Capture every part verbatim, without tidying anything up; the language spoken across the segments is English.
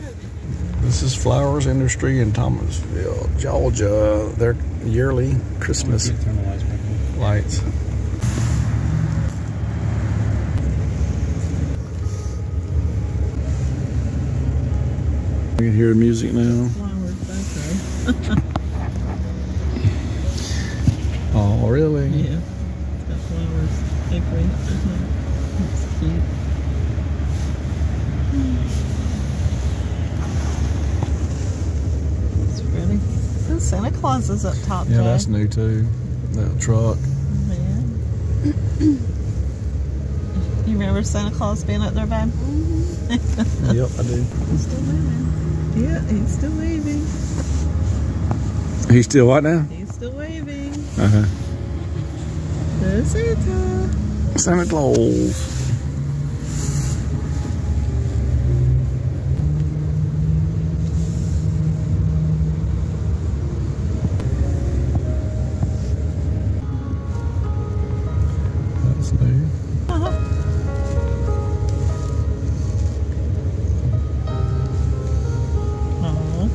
This is Flowers Industry in Thomasville, Georgia. Their yearly Christmas lights. You can hear the music now. Flowers, okay. Oh, really? Yeah. It's got flowers, hickory. That's cute. It's pretty. Oh, Santa Claus is up top, Yeah, Jay. that's new too. That truck. Yeah. You remember Santa Claus being up there, babe? Mm-hmm. Yep, I do. He's still waving. Yeah, he's still waving. He's still what now? He's still waving. Uh-huh. There's Santa. Santa Claus. That's new. Uh-huh. Oh.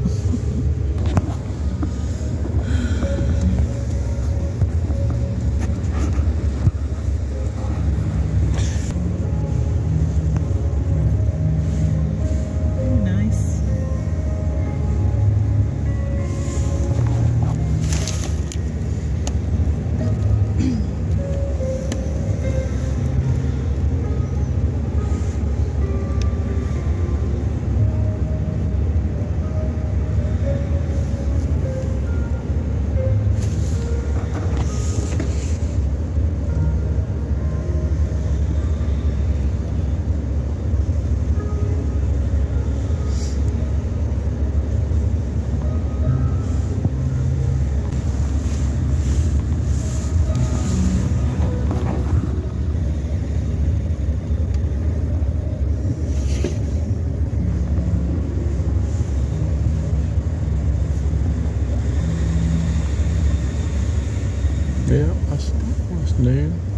Nice. Yeah, that's, that's new.